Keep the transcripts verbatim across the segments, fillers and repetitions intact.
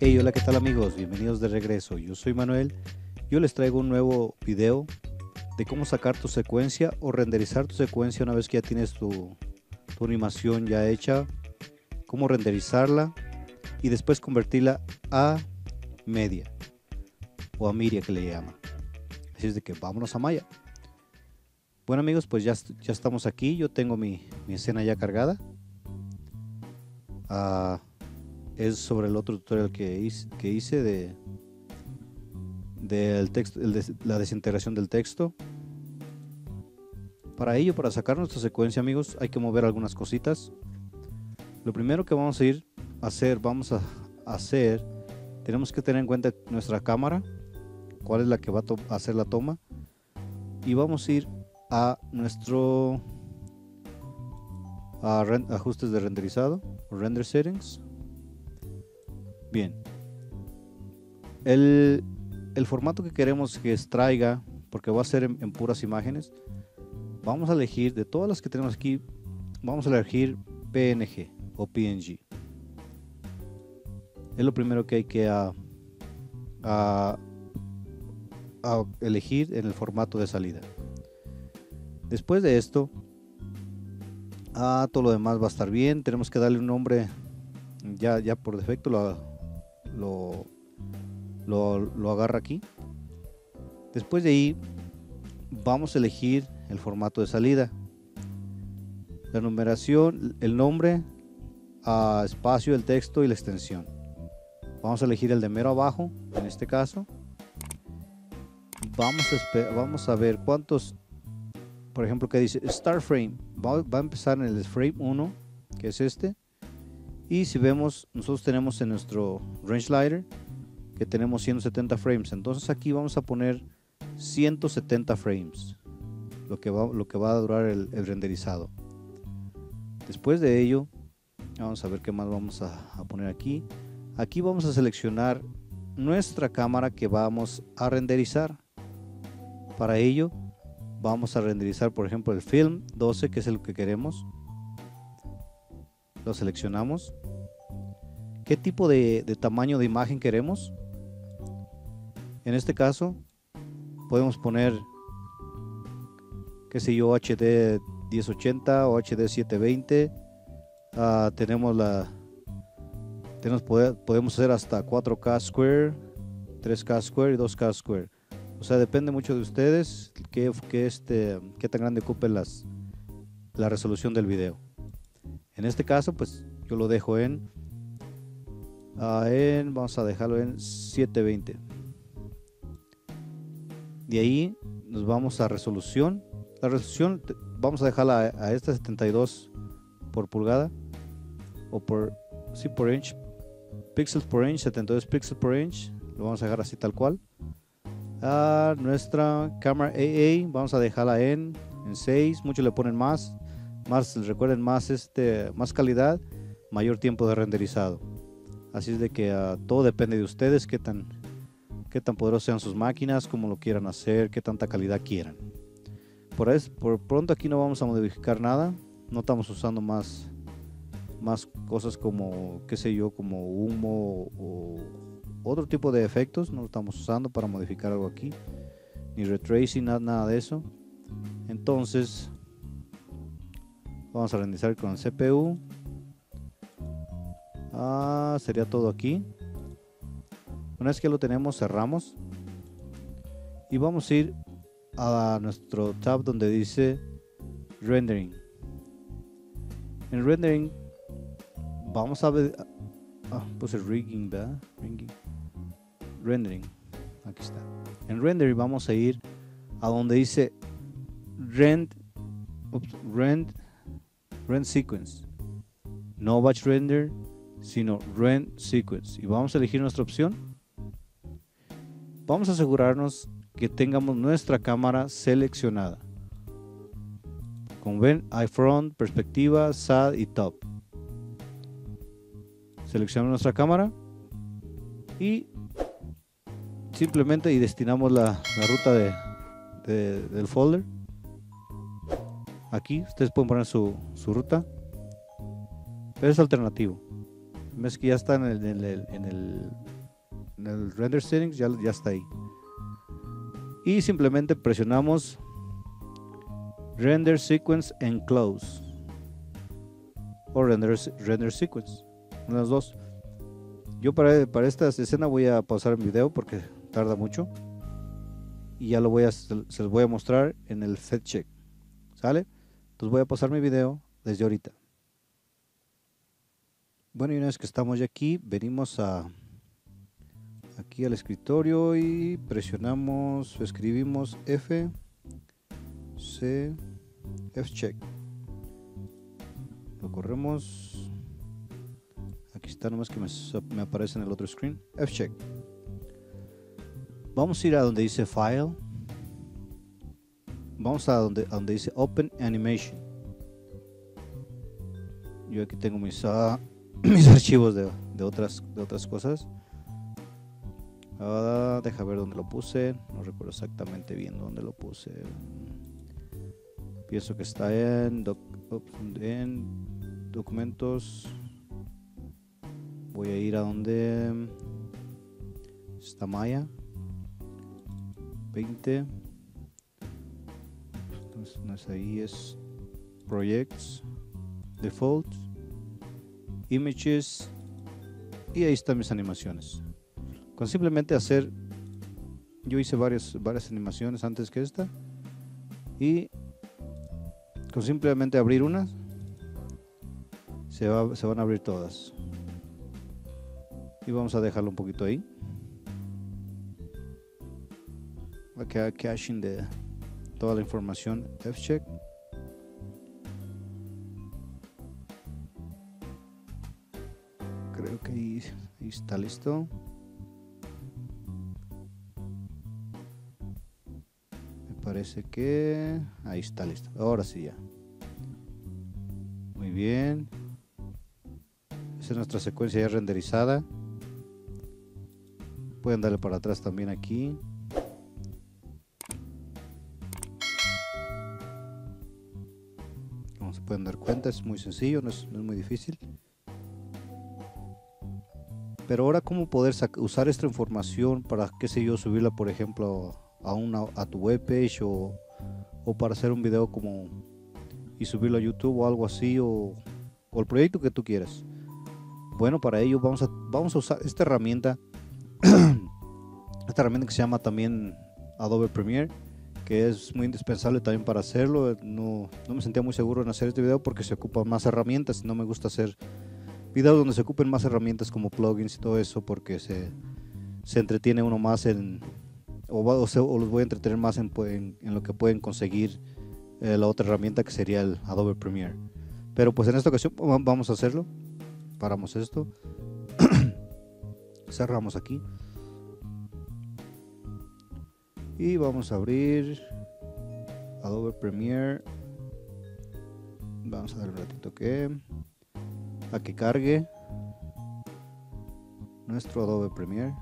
Hey, hola, ¿qué tal amigos? Bienvenidos de regreso. Yo soy Manuel. Yo les traigo un nuevo video de cómo sacar tu secuencia o renderizar tu secuencia una vez que ya tienes tu, tu animación ya hecha, cómo renderizarla y después convertirla a media o a media que le llaman. Así es de que vámonos a Maya. Bueno amigos, pues ya, ya estamos aquí. Yo tengo mi, mi escena ya cargada. Uh, es sobre el otro tutorial que hice, que hice de, del texto, el de, la desintegración del texto. Para ello, para sacar nuestra secuencia amigos, hay que mover algunas cositas. Lo primero que vamos a ir a hacer, vamos a hacer, tenemos que tener en cuenta nuestra cámara, cuál es la que va a hacer la toma, y vamos a ir a nuestro a ajustes de renderizado o render settings. Bien, el, el formato que queremos que extraiga, porque va a ser en, en puras imágenes, vamos a elegir de todas las que tenemos aquí, vamos a elegir P N G o P N G. Es lo primero que hay que a, a, a elegir en el formato de salida. Después de esto, a todo lo demás va a estar bien. Tenemos que darle un nombre, ya, ya por defecto lo, lo, lo, lo agarra aquí. Después de ahí vamos a elegir el formato de salida, la numeración, el nombre, a espacio, el texto y la extensión. Vamos a elegir el de mero abajo, en este caso. Vamos a, vamos a ver cuántos, por ejemplo, que dice Start Frame, va, va a empezar en el frame uno, que es este. Y si vemos, nosotros tenemos en nuestro Range Slider que tenemos ciento setenta frames, entonces aquí vamos a poner ciento setenta frames, lo que va, lo que va a durar el, el renderizado. Después de ello, vamos a ver qué más vamos a, a poner aquí. Aquí vamos a seleccionar nuestra cámara que vamos a renderizar. Para ello vamos a renderizar, por ejemplo, el film doce, que es el que queremos. Lo seleccionamos. ¿Qué tipo de, de tamaño de imagen queremos? En este caso podemos poner, qué sé yo, H D diez ochenta o H D setecientos veinte. Uh, tenemos la tenemos poder, podemos hacer hasta cuatro K square, tres K square y dos K square. O sea, depende mucho de ustedes que, que este qué tan grande ocupe las la resolución del video. En este caso, pues yo lo dejo en, uh, en vamos a dejarlo en setecientos veinte. De ahí nos vamos a resolución. La resolución vamos a dejarla a, a esta setenta y dos por pulgada o por, sí, por inch, píxeles por inch, setenta y dos píxeles por inch. Lo vamos a dejar así tal cual. A nuestra cámara A A vamos a dejarla en, en seis. Muchos le ponen más, más recuerden, más, este, más calidad, mayor tiempo de renderizado. Así es de que uh, todo depende de ustedes, qué tan qué tan poderosas sean sus máquinas, cómo lo quieran hacer, qué tanta calidad quieran. Por, eso, por pronto aquí no vamos a modificar nada, no estamos usando más, más cosas como, qué sé yo, como humo o otro tipo de efectos, no lo estamos usando para modificar algo aquí, ni ray tracing, nada, nada de eso. Entonces vamos a renderizar con el C P U. Ah, sería todo aquí. Una vez que lo tenemos, cerramos y vamos a ir a nuestro tab donde dice rendering. En rendering vamos a ver, ah, puse rigging, ¿verdad? Rigging. Rendering, aquí está. En rendering vamos a ir a donde dice rend, oops, rend, rend sequence, no batch render, sino rend sequence, y vamos a elegir nuestra opción. Vamos a asegurarnos que tengamos nuestra cámara seleccionada. Como ven, hay front, perspectiva, S A D y top. Seleccionamos nuestra cámara y simplemente y destinamos la, la ruta de, de, del folder. Aquí ustedes pueden poner su, su ruta, pero es alternativo. Ves que ya está en el, en el, en el, en el render settings, ya, ya está ahí. Y simplemente presionamos render sequence and close o render, render sequence, una de las dos. Yo para, para esta escena voy a pausar el video porque tarda mucho y ya lo voy a, se, se los voy a mostrar en el Fed Check, ¿sale? Entonces voy a pausar mi video desde ahorita. Bueno, y una vez que estamos ya aquí, venimos a aquí al escritorio y presionamos, escribimos F C F check, lo corremos. Aquí está, nomás que me, me aparece en el otro screen. F check. Vamos a ir a donde dice File. Vamos a donde, a donde dice Open Animation. Yo aquí tengo mis, uh, mis archivos de, de, otras, de otras cosas. Uh, deja ver dónde lo puse. No recuerdo exactamente bien dónde lo puse. Pienso que está en, doc, en documentos. Voy a ir a donde está Maya veinte. Entonces, no es ahí, es Projects, Defaults, Images, y ahí están mis animaciones. Con simplemente hacer, yo hice varias, varias animaciones antes que esta, y con simplemente abrir una se, va, se van a abrir todas. Y vamos a dejarlo un poquito ahí. Va a quedar caching de toda la información. F-check. Creo que ahí, ahí está listo. Me parece que ahí está listo. Ahora sí ya. Muy bien. Esa es nuestra secuencia ya renderizada. Pueden darle para atrás también aquí. Como se pueden dar cuenta, es muy sencillo, no es, no es muy difícil. Pero ahora, ¿cómo poder usar esta información para, qué sé yo, subirla, por ejemplo, a, una, a tu webpage o, o para hacer un video como y subirlo a YouTube o algo así, o, o el proyecto que tú quieras? Bueno, para ello vamos a, vamos a usar esta herramienta. Esta herramienta que se llama también Adobe Premiere, que es muy indispensable también para hacerlo. No, no me sentía muy seguro en hacer este video porque se ocupan más herramientas. No me gusta hacer videos donde se ocupen más herramientas como plugins y todo eso, porque se, se entretiene uno más en o, o, se, o los voy a entretener más en, en, en lo que pueden conseguir eh, la otra herramienta que sería el Adobe Premiere. Pero pues en esta ocasión vamos a hacerlo. Paramos esto. Cerramos aquí. Y vamos a abrir Adobe Premiere. Vamos a dar un ratito que a que cargue nuestro Adobe Premiere.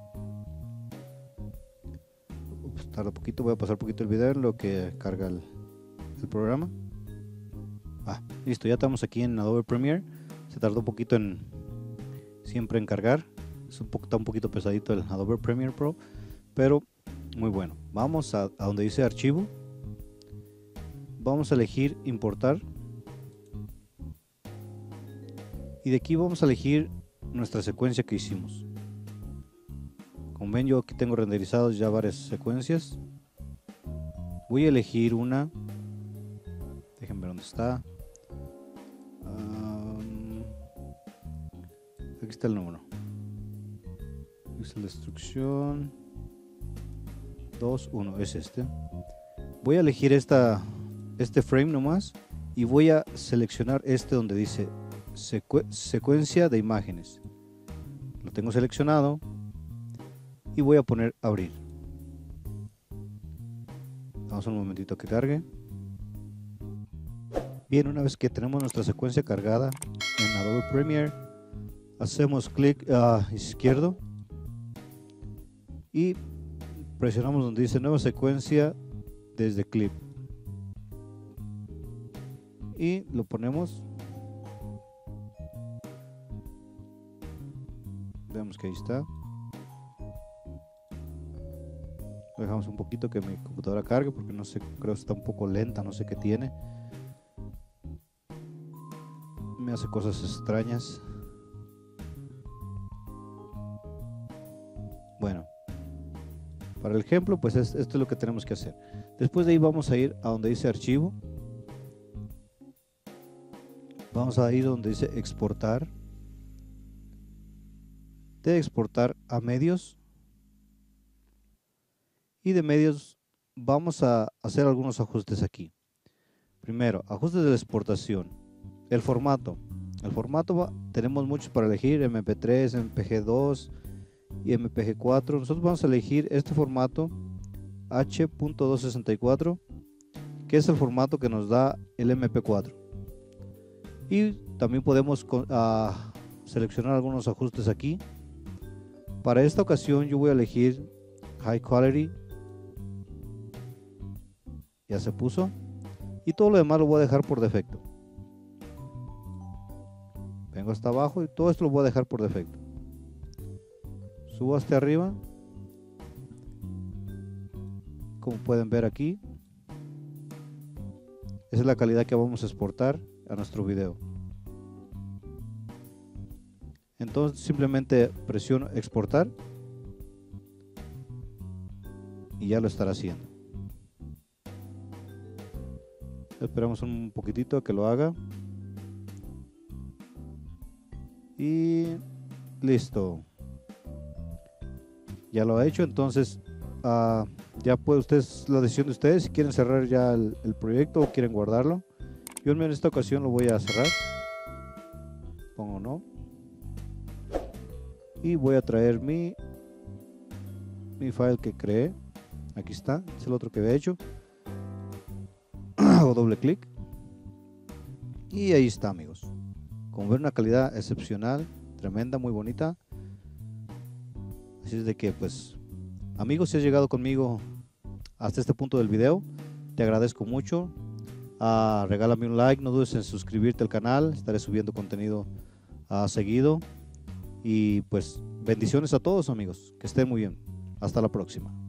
Ups, tarda poquito, voy a pasar un poquito el video en lo que carga el, el programa. Ah, listo, ya estamos aquí en Adobe Premiere. Se tardó un poquito en siempre en cargar. Es un poco, está un poquito pesadito el Adobe Premiere Pro, pero muy bueno. Vamos a, a donde dice archivo. Vamos a elegir importar. Y de aquí vamos a elegir nuestra secuencia que hicimos. Como ven, yo aquí tengo renderizados ya varias secuencias. Voy a elegir una. Déjenme ver dónde está. Um, aquí está el número. Aquí está la instrucción. dos, uno, es este. Voy a elegir esta, este frame nomás y voy a seleccionar este donde dice secu secuencia de imágenes. Lo tengo seleccionado y voy a poner abrir. Vamos un momentito que cargue. Bien, una vez que tenemos nuestra secuencia cargada en Adobe Premiere, hacemos clic uh, izquierdo y presionamos donde dice nueva secuencia desde clip y lo ponemos Vemos que ahí está. Lo dejamos un poquito que mi computadora cargue porque no sé, creo que está un poco lenta, no sé qué tiene. Me hace cosas extrañas. Bueno, para el ejemplo, pues es, esto es lo que tenemos que hacer. Después de ahí vamos a ir a donde dice archivo. Vamos a ir donde dice exportar. De exportar a medios. Y de medios vamos a hacer algunos ajustes aquí. Primero, ajustes de la exportación. El formato. El formato va, tenemos muchos para elegir, eme pe tres, eme pe ge dos y eme pe ge cuatro. Nosotros vamos a elegir este formato hache punto doscientos sesenta y cuatro, que es el formato que nos da el eme pe cuatro. Y también podemos uh, seleccionar algunos ajustes aquí. Para esta ocasión yo voy a elegir High Quality. Ya se puso. Y todo lo demás lo voy a dejar por defecto. Vengo hasta abajo y todo esto lo voy a dejar por defecto. Subo hasta arriba. Como pueden ver aquí, esa es la calidad que vamos a exportar a nuestro video. Entonces simplemente presiono exportar y ya lo estará haciendo. Esperamos un poquitito a que lo haga. Y listo. Ya lo ha hecho. Entonces uh, ya puede ustedes, la decisión de ustedes, si quieren cerrar ya el, el proyecto o quieren guardarlo. Yo en esta ocasión lo voy a cerrar. Pongo no. Y voy a traer mi mi file que creé. Aquí está, es el otro que había hecho. Hago doble clic y ahí está, amigos. Como ven, una calidad excepcional, tremenda, muy bonita. Así es de que, pues, amigos, si has llegado conmigo hasta este punto del video, te agradezco mucho. Uh, regálame un like, no dudes en suscribirte al canal, estaré subiendo contenido uh, seguido. Y pues bendiciones a todos, amigos, que estén muy bien. Hasta la próxima.